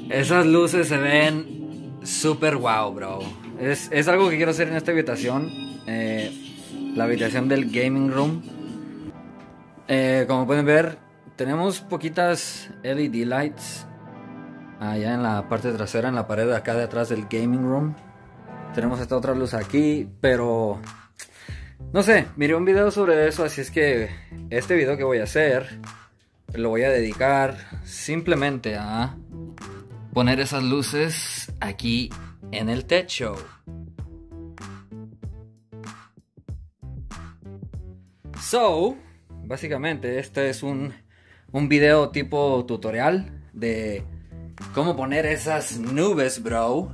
Esas luces se ven super wow, bro. Es algo que quiero hacer en esta habitación. La habitación del gaming room. Como pueden ver, tenemos poquitas LED lights allá en la parte trasera, en la pared de acá de atrás del gaming room. Tenemos esta otra luz aquí, pero no sé, miré un video sobre eso, así es que este video que voy a hacer lo voy a dedicar simplemente a poner esas luces aquí en el techo. So, básicamente este es un video tipo tutorial de cómo poner esas nubes, bro.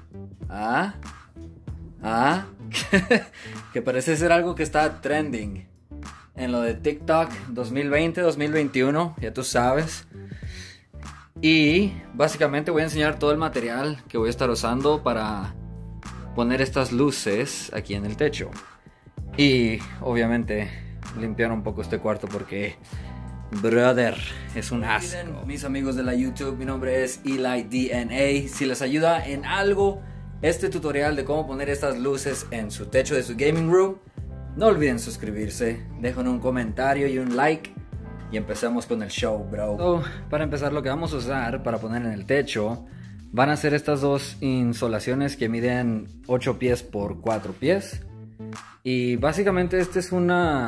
Que parece ser algo que está trending en lo de TikTok 2020, 2021, ya tú sabes. Y básicamente voy a enseñar todo el material que voy a estar usando para poner estas luces aquí en el techo. Y obviamente limpiar un poco este cuarto porque, brother, es un asco. Mis amigos de la YouTube, mi nombre es Eli DNA. Si les ayuda en algo este tutorial de cómo poner estas luces en su techo de su gaming room, no olviden suscribirse, dejen un comentario y un like y empecemos con el show, bro. So, para empezar, lo que vamos a usar para poner en el techo van a ser estas dos insolaciones que miden 8 pies por 4 pies. Y básicamente este es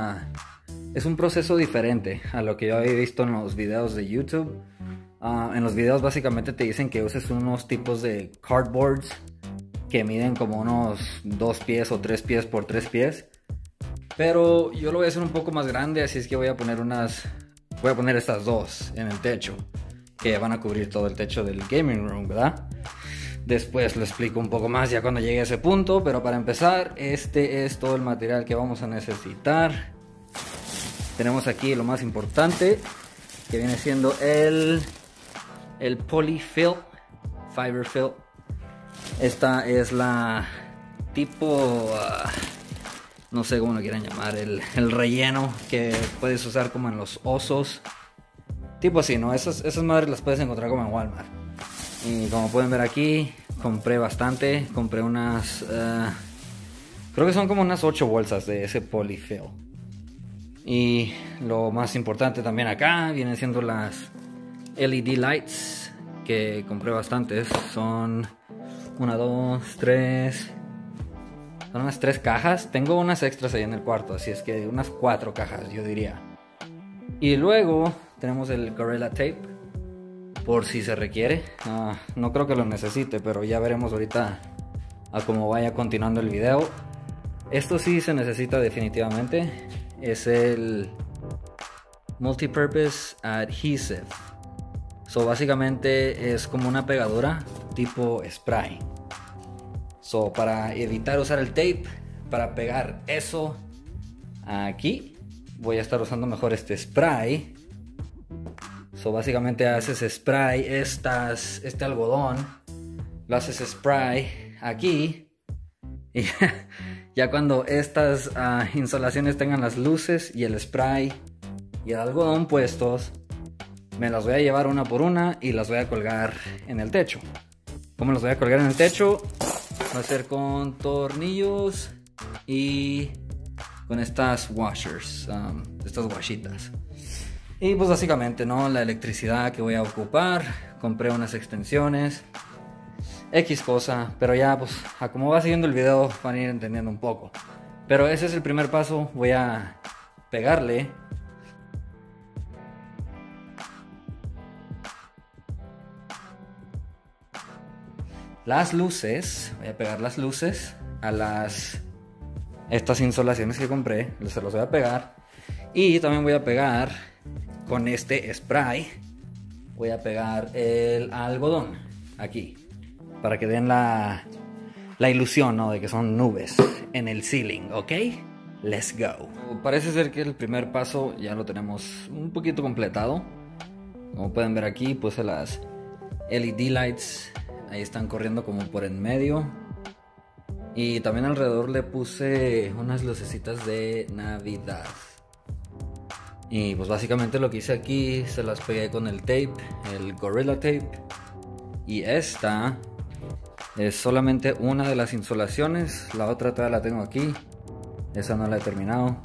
un proceso diferente a lo que yo había visto en los videos de YouTube. En los videos básicamente te dicen que uses unos tipos de cardboards que miden como unos 2 pies o 3 pies por 3 pies. Pero yo lo voy a hacer un poco más grande, así es que voy a poner estas dos en el techo, que van a cubrir todo el techo del gaming room, ¿verdad? Después lo explico un poco más ya cuando llegue a ese punto, pero para empezar, este es todo el material que vamos a necesitar. Tenemos aquí lo más importante, que viene siendo el polyfill, fiber fill. Esta es la tipo, no sé cómo lo quieran llamar, el relleno que puedes usar como en los osos. Tipo así, ¿no? Esas madres las puedes encontrar como en Walmart. Y como pueden ver aquí, compré bastante. Compré unas, creo que son como unas 8 bolsas de ese polyfill. Y lo más importante también acá vienen siendo las LED lights, que compré bastantes. Son 1, 2, 3. Son unas 3 cajas. Tengo unas extras ahí en el cuarto, así es que unas 4 cajas, yo diría. Y luego tenemos el Gorilla Tape, por si se requiere. No creo que lo necesite, pero ya veremos ahorita a cómo vaya continuando el video. Esto sí se necesita definitivamente. Es el Multipurpose Adhesive. So básicamente es como una pegadura tipo spray. So para evitar usar el tape para pegar eso aquí, voy a estar usando mejor este spray. So básicamente haces spray este algodón, lo haces spray aquí y ya cuando estas insolaciones tengan las luces y el spray y el algodón puestos, me las voy a llevar una por una y las voy a colgar en el techo. ¿Cómo las voy a colgar en el techo? Va a ser con tornillos y con estas washers, estas washitas. Y pues básicamente, ¿no? La electricidad que voy a ocupar. Compré unas extensiones, X cosa, pero ya pues a como va siguiendo el video van a ir entendiendo un poco. Pero ese es el primer paso. Voy a pegarle las luces. Voy a pegar las luces a estas insolaciones que compré. Se los voy a pegar. Y también voy a pegar con este spray. Voy a pegar el algodón aquí, para que den la ilusión, ¿no?, de que son nubes en el ceiling, ¿ok? Let's go. Parece ser que el primer paso ya lo tenemos un poquito completado. Como pueden ver aquí, puse las LED lights. Ahí están corriendo como por en medio. Y también alrededor le puse unas lucecitas de Navidad. Y pues básicamente lo que hice aquí, se las pegué con el tape, el Gorilla Tape. Y esta es solamente una de las insolaciones. La otra todavía la tengo aquí. Esa no la he terminado.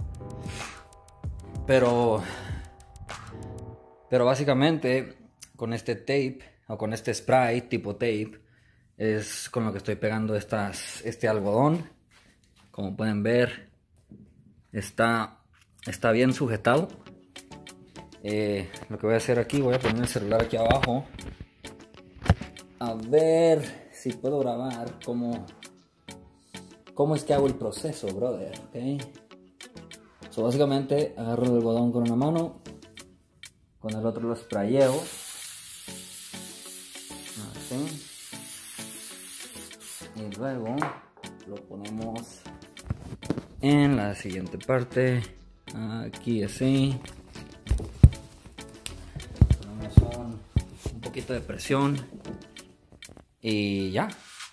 Pero básicamente con este tape o con este spray tipo tape es con lo que estoy pegando este algodón. Como pueden ver, está bien sujetado. Lo que voy a hacer aquí, voy a poner el celular aquí abajo. A ver si puedo grabar cómo es que hago el proceso, brother. ¿Okay? So, básicamente agarro el algodón con una mano, con el otro lo sprayeo. Así. Y luego lo ponemos en la siguiente parte. Aquí así. Ponemos un poquito de presión. Y ya.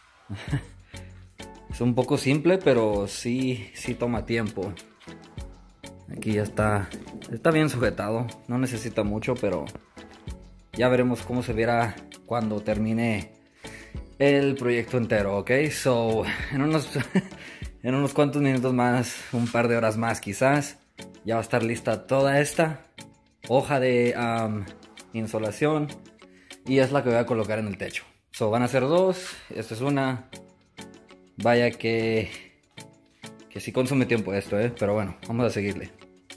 Es un poco simple, pero sí toma tiempo. Aquí ya está bien sujetado. No necesita mucho, pero ya veremos cómo se verá cuando termine el proyecto entero, ¿ok? So, en unos cuantos minutos más, un par de horas más quizás, ya va a estar lista toda esta hoja de insolación. Y es la que voy a colocar en el techo. So, van a ser dos. Esta es una. Vaya que sí consume tiempo esto, pero bueno, vamos a seguirle.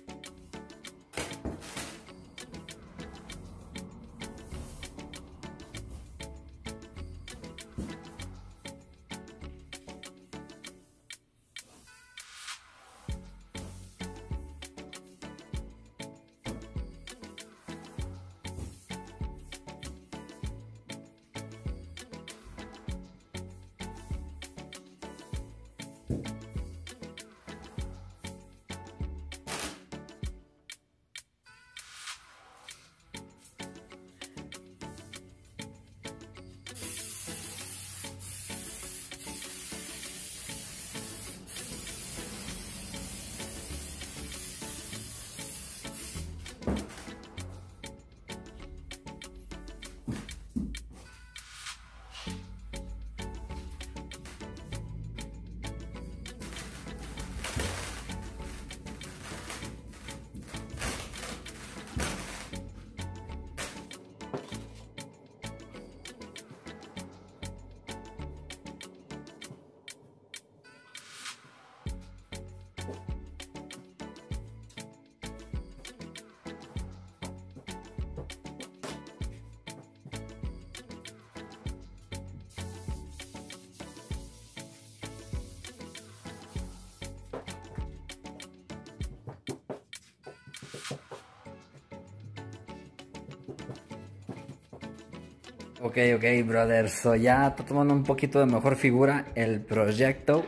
Ok, brother, so ya está tomando un poquito de mejor figura el proyecto.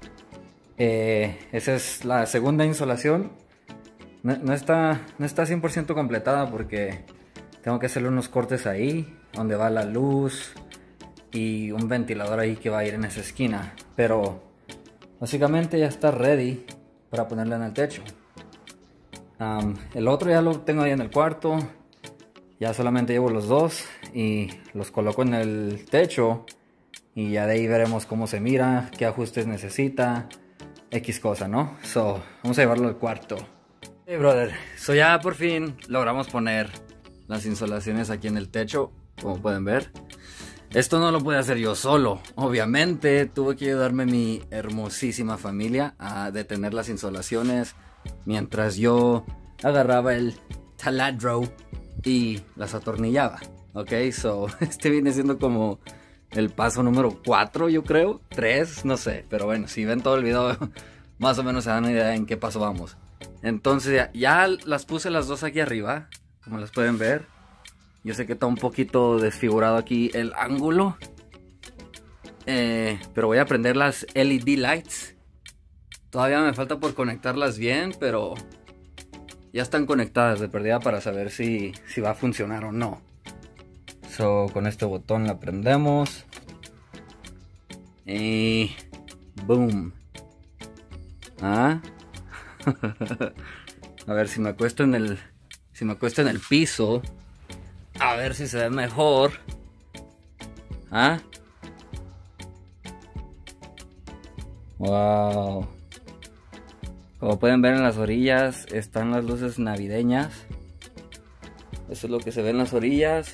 Esa es la segunda insolación. No está 100% completada porque tengo que hacerle unos cortes ahí, donde va la luz y un ventilador ahí que va a ir en esa esquina. Pero básicamente ya está ready para ponerle en el techo. El otro ya lo tengo ahí en el cuarto. Ya solamente llevo los dos y los coloco en el techo. Y ya de ahí veremos cómo se mira, qué ajustes necesita, X cosa, ¿no? So, vamos a llevarlo al cuarto. Hey, brother, so ya por fin logramos poner las insolaciones aquí en el techo, como pueden ver. Esto no lo pude hacer yo solo, obviamente tuve que ayudarme mi hermosísima familia a detener las insolaciones mientras yo agarraba el taladro y las atornillaba. Ok, so este viene siendo como el paso número 4, yo creo, 3, no sé, pero bueno, si ven todo el video más o menos se dan una idea en qué paso vamos. Entonces ya las puse las dos aquí arriba, como las pueden ver. Yo sé que está un poquito desfigurado aquí el ángulo, pero voy a prender las LED lights. Todavía me falta por conectarlas bien, pero ya están conectadas de perdida para saber si va a funcionar o no. So, con este botón la prendemos y boom. A ver si me acuesto en el piso, a ver si se ve mejor. ¿Ah? Wow. Como pueden ver en las orillas están las luces navideñas. Eso es lo que se ve en las orillas.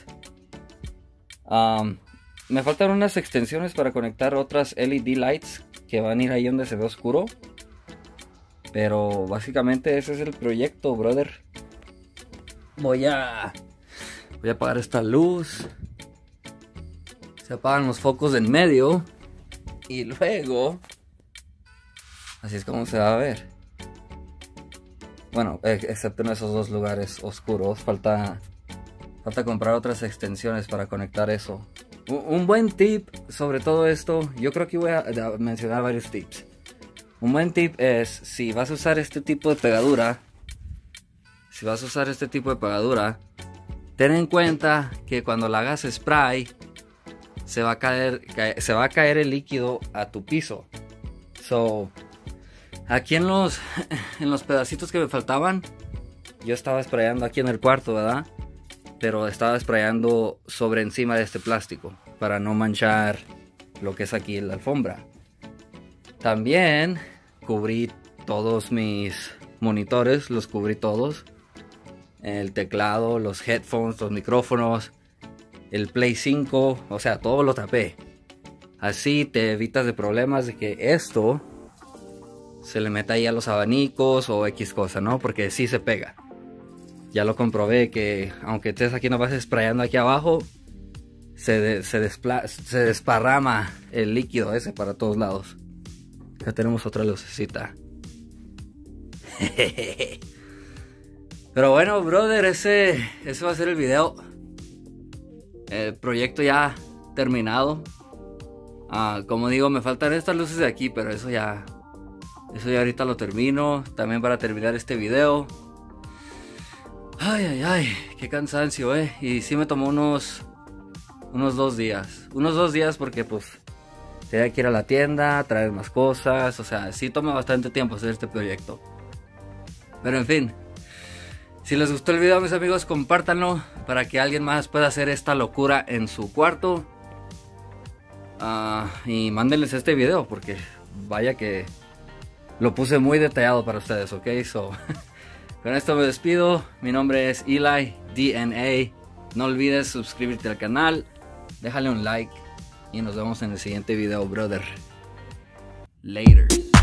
Me faltan unas extensiones para conectar otras LED lights que van a ir ahí donde se ve oscuro. Pero básicamente ese es el proyecto, brother. Voy a apagar esta luz. Se apagan los focos en medio. Y luego, así es como se va a ver. Bueno, excepto en esos dos lugares oscuros. Falta comprar otras extensiones para conectar eso. Un buen tip sobre todo esto. Yo creo que voy a mencionar varios tips. Un buen tip es, si vas a usar este tipo de pegadura, ten en cuenta que cuando la hagas spray, se va a caer el líquido a tu piso. So, aquí en los pedacitos que me faltaban, yo estaba sprayando aquí en el cuarto, ¿verdad? Pero estaba sprayando sobre encima de este plástico para no manchar lo que es aquí la alfombra. También cubrí todos mis monitores, los cubrí todos. El teclado, los headphones, los micrófonos, el Play 5, o sea, todo lo tapé. Así te evitas de problemas de que esto se le meta ahí a los abanicos o X cosa, ¿no? Porque sí se pega. Ya lo comprobé que aunque estés aquí no vas sprayando aquí abajo, se desparrama el líquido ese para todos lados. Ya tenemos otra lucecita. Pero bueno, brother, ese va a ser el video. El proyecto ya terminado. Como digo, me faltan estas luces de aquí, pero eso ya ahorita lo termino. También para terminar este video. Ay, qué cansancio, Y sí me tomó unos 2 días. Unos 2 días porque pues tenía que ir a la tienda, traer más cosas. O sea, sí toma bastante tiempo hacer este proyecto. Pero en fin, si les gustó el video, mis amigos, compártanlo para que alguien más pueda hacer esta locura en su cuarto. Y mándenles este video porque vaya que lo puse muy detallado para ustedes, ¿ok? So, con esto me despido. Mi nombre es Eli DNA. No olvides suscribirte al canal, déjale un like y nos vemos en el siguiente video, brother. Later.